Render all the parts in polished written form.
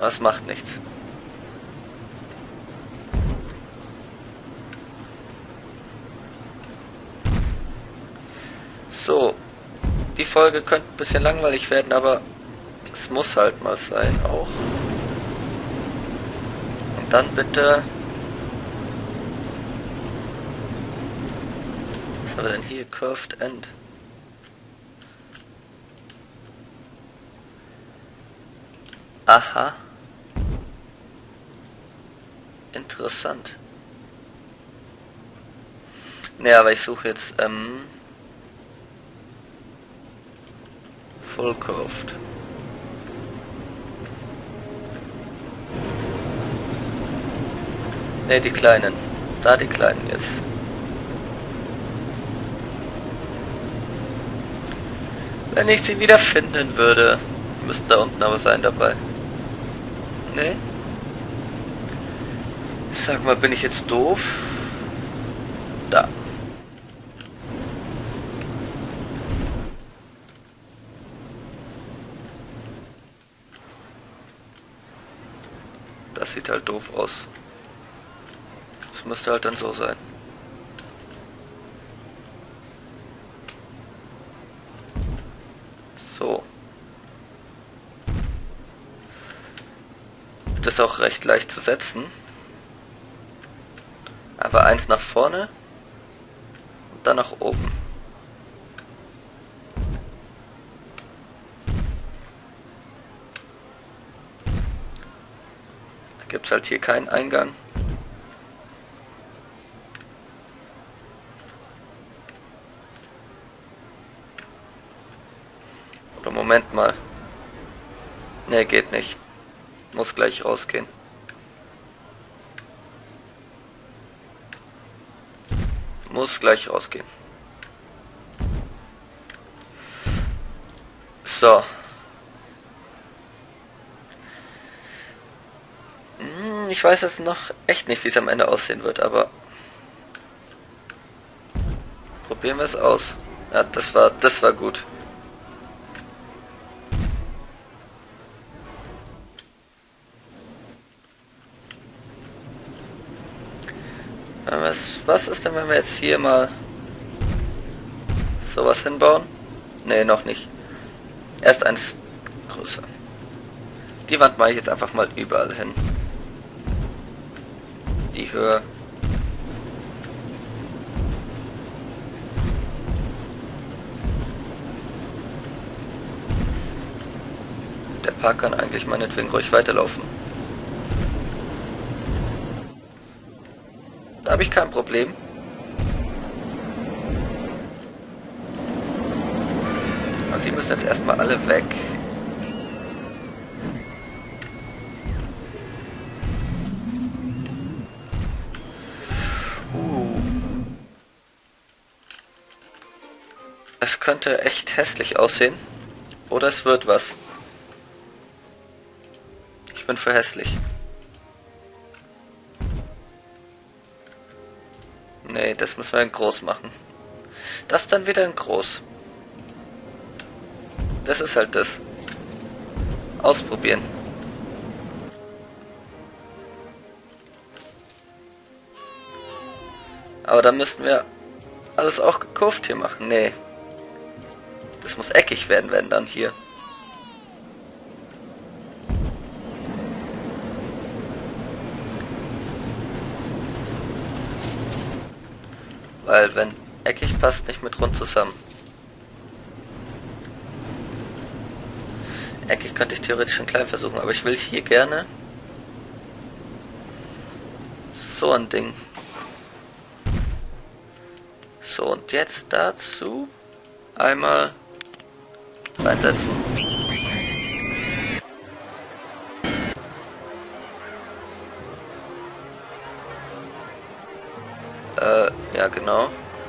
Das macht nichts. So, die Folge könnte ein bisschen langweilig werden, aber es muss halt mal sein auch. Und dann bitte... Was haben wir denn hier? Curved End. Aha. Interessant. Ne, aber ich suche jetzt Full Curved. Ne, die kleinen. Da die kleinen jetzt. Wenn ich sie wieder finden würde, müssten da unten aber sein dabei. Ne? Sag mal, bin ich jetzt doof? Da. Das sieht halt doof aus. Das müsste halt dann so sein. So. Das ist auch recht leicht zu setzen. Aber eins nach vorne und dann nach oben. Da gibt es halt hier keinen Eingang. Oder Moment mal. Ne, geht nicht. Muss gleich rausgehen. Muss gleich rausgehen. So. Ich weiß jetzt noch echt nicht, wie es am Ende aussehen wird, aber probieren wir es aus. Ja, das war gut. Was ist denn, wenn wir jetzt hier mal sowas hinbauen? Ne, noch nicht. Erst eins größer. Die Wand mache ich jetzt einfach mal überall hin. Die Höhe. Der Park kann eigentlich meinetwegen ruhig weiterlaufen. Da habe ich kein Problem. Und die müssen jetzt erstmal alle weg. Es könnte echt hässlich aussehen. Oder es wird was. Ich bin für hässlich. Nee, das müssen wir in groß machen. Das dann wieder in groß. Das ist halt das. Ausprobieren. Aber dann müssten wir alles auch gekurvt hier machen. Nee. Das muss eckig werden, wenn dann hier. Weil wenn eckig passt nicht mit rund zusammen. Eckig könnte ich theoretisch schon klein versuchen, aber ich will hier gerne so ein Ding. So, und jetzt dazu einmal reinsetzen. Ja genau.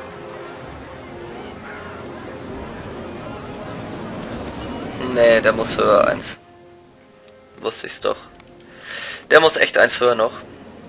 Nee, der muss höher eins. Wusste ich's doch. Der muss echt eins höher noch.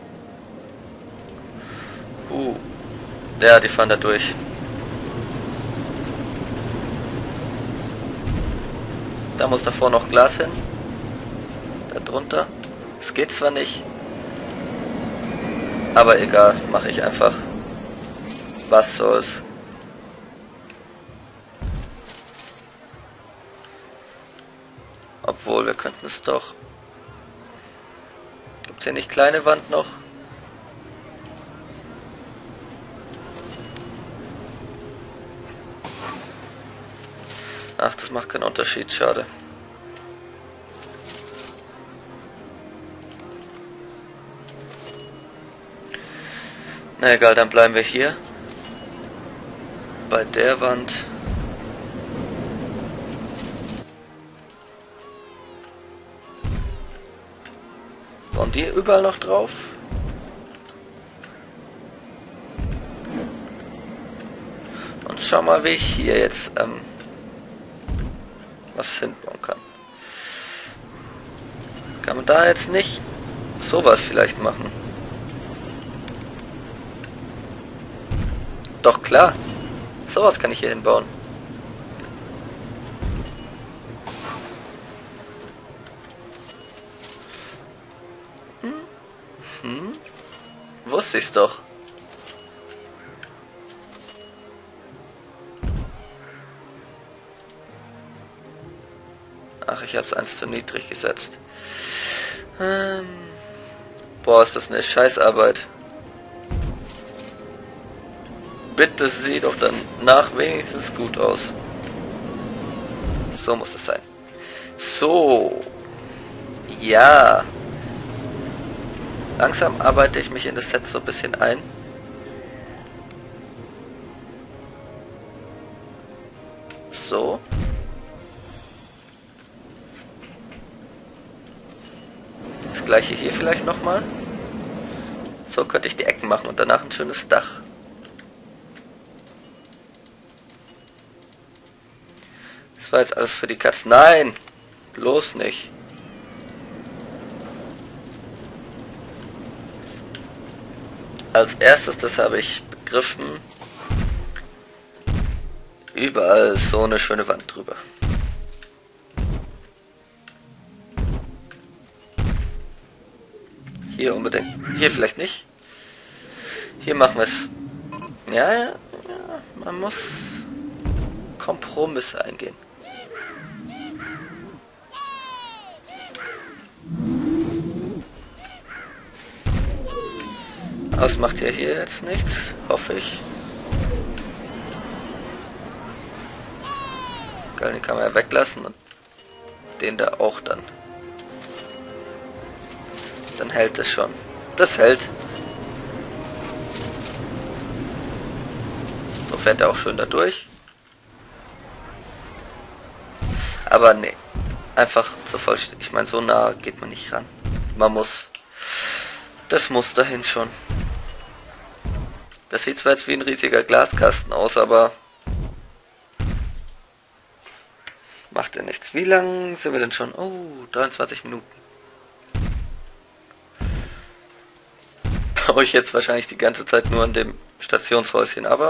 Ja, die fahren da durch. Da muss davor noch Glas hin. Da drunter. Es geht zwar nicht, aber egal, mache ich einfach. Was soll's. Obwohl, wir könnten es doch. Gibt's hier nicht kleine Wand noch? Ach, das macht keinen Unterschied, schade. Na egal, dann bleiben wir hier. Bei der Wand. Und die überall noch drauf? Und schau mal, wie ich hier jetzt was hinbauen kann. Kann man da jetzt nicht sowas vielleicht machen? Doch klar, sowas kann ich hier hinbauen. Wusste ich's doch. Ach, ich hab's eins zu niedrig gesetzt. Boah, ist das eine Scheißarbeit. Bitte sieh doch dann nach wenigstens gut aus. So muss es sein. So. Ja. Langsam arbeite ich mich in das Set so ein bisschen ein. So. Das gleiche hier vielleicht nochmal. So könnte ich die Ecken machen und danach ein schönes Dach. Das war jetzt alles für die Katze. Nein! Bloß nicht. Als erstes, das habe ich begriffen, überall so eine schöne Wand drüber. Hier unbedingt. Hier vielleicht nicht. Hier machen wir es. Ja, man muss Kompromisse eingehen. Aber es macht ja hier jetzt nichts, hoffe ich. Geil, den kann man ja weglassen und den da auch dann. Dann hält es schon. Das hält. So fährt er auch schön da durch. Aber nee. Einfach zu vollständig. Ich meine, so nah geht man nicht ran. Man muss. Das muss dahin schon. Das sieht zwar jetzt wie ein riesiger Glaskasten aus, aber macht ja nichts. Wie lang sind wir denn schon? Oh, 23 Minuten. Baue ich jetzt wahrscheinlich die ganze Zeit nur an dem Stationshäuschen, aber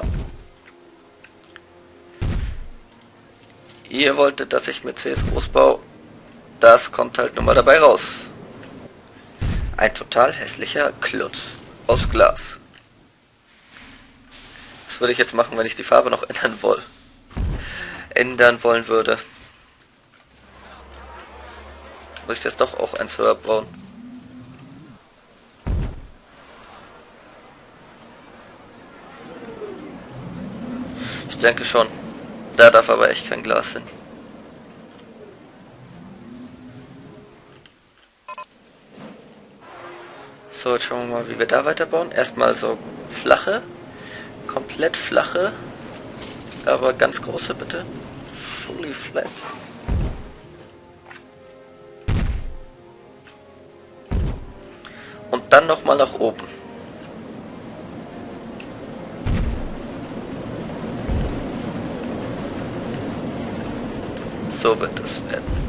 ihr wolltet, dass ich mit CSGOs baue. Das kommt halt nun mal dabei raus. Ein total hässlicher Klotz aus Glas. Was würde ich jetzt machen, wenn ich die Farbe noch ändern wollen würde? Muss ich das doch auch eins höher bauen? Ich denke schon. Da darf aber echt kein Glas hin. So, jetzt schauen wir mal, wie wir da weiterbauen. Erstmal so flache. Komplett flache, aber ganz große bitte. Fully flat. Und dann nochmal nach oben. So wird es werden.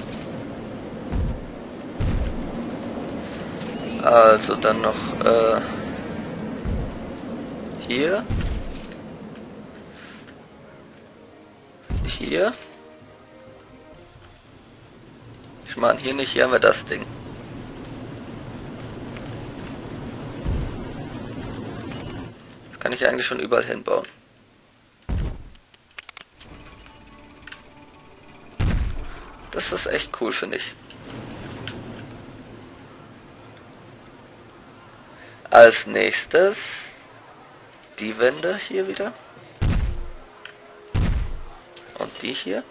Also dann noch hier. Hier. Ich meine, hier nicht, hier haben wir das Ding. Das kann ich eigentlich schon überall hinbauen. Das ist echt cool, finde ich. Als nächstes die Wände hier wieder. Und die hier.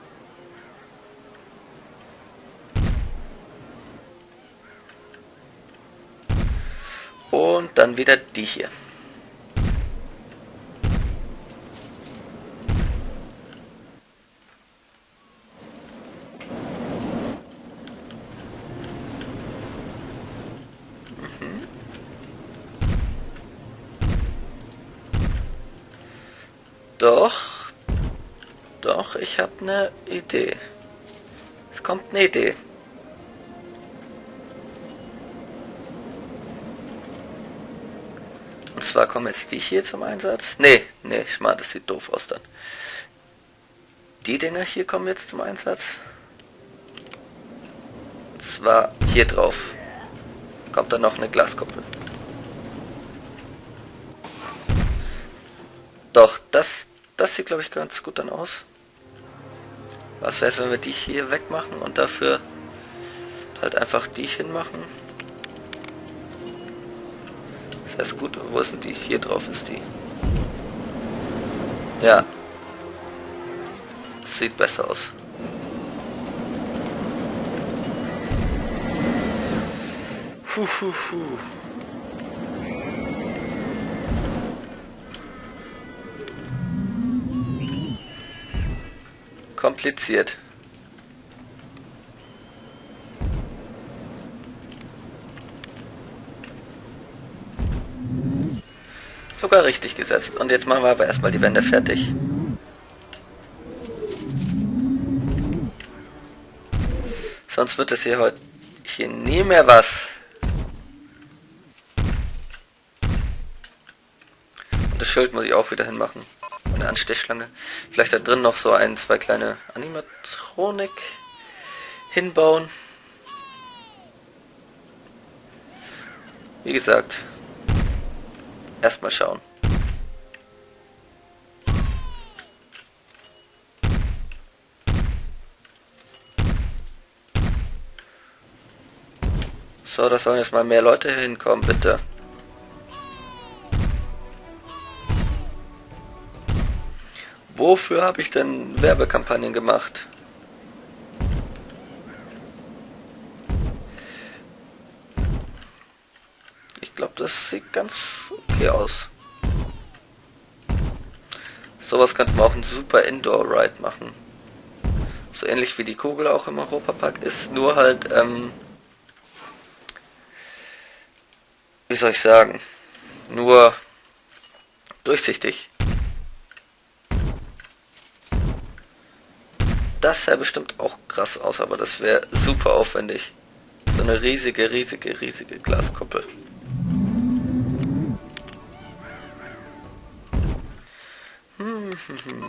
Und dann wieder die hier. Doch, ich habe eine Idee. Es kommt eine Idee. Und zwar kommen jetzt die hier zum Einsatz. Nee, ich meine, das sieht doof aus dann. Die Dinger hier kommen jetzt zum Einsatz. Und zwar hier drauf. Kommt dann noch eine Glaskuppel. Doch, das sieht, glaube ich, ganz gut dann aus. Was wäre es, wenn wir die hier wegmachen und dafür halt einfach die hinmachen? Das heißt gut, wo ist denn die? Hier drauf ist die. Ja. Sieht besser aus. Kompliziert. Sogar richtig gesetzt. Und jetzt machen wir aber erstmal die Wände fertig. Sonst wird es hier nie mehr was. Und das Schild muss ich auch wieder hinmachen. Eine Anstechschlange. Vielleicht da drin noch so zwei kleine Animatronik hinbauen. Wie gesagt, erstmal schauen. So, da sollen jetzt mal mehr Leute hinkommen, bitte. Wofür habe ich denn Werbekampagnen gemacht? Ich glaube, das sieht ganz okay aus. Sowas könnte man auch ein super Indoor-Ride machen. So ähnlich wie die Kugel auch im Europapark ist, nur halt, wie soll ich sagen, nur durchsichtig. Das sähe bestimmt auch krass aus, aber das wäre super aufwendig. So eine riesige Glaskuppel. Und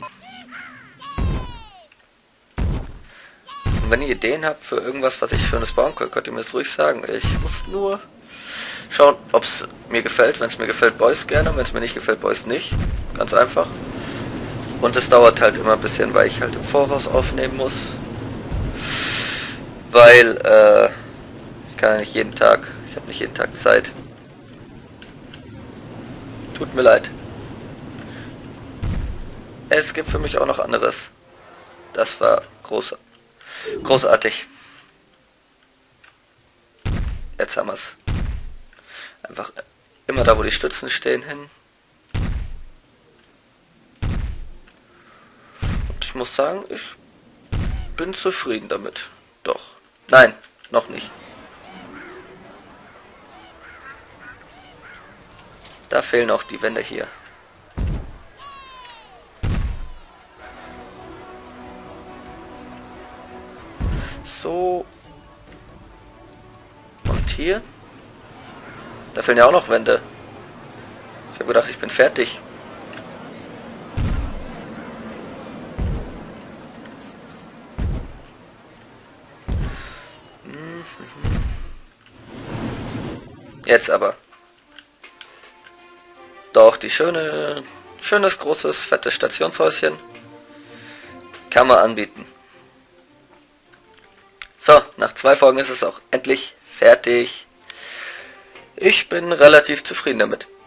wenn ihr Ideen habt für irgendwas, was ich schönes bauen kann, könnt ihr mir das ruhig sagen. Ich muss nur schauen, ob es mir gefällt. Wenn es mir gefällt, baue ich es gerne. Wenn es mir nicht gefällt, baue ich es nicht. Ganz einfach. Und es dauert halt immer ein bisschen, weil ich halt im Voraus aufnehmen muss. Weil, ich kann ja nicht jeden Tag, ich habe nicht jeden Tag Zeit. Tut mir leid. Es gibt für mich auch noch anderes. Das war großartig. Jetzt haben wir es. Einfach immer da, wo die Stützen stehen, hin. Ich muss sagen, ich bin zufrieden damit. Doch. Nein, noch nicht. Da fehlen noch die Wände hier. So. Und hier. Da fehlen ja auch noch Wände. Ich habe gedacht, ich bin fertig. Jetzt aber. Doch, die schönes, großes, fettes Stationshäuschen kann man anbieten. So, nach 2 Folgen ist es auch endlich fertig. Ich bin relativ zufrieden damit.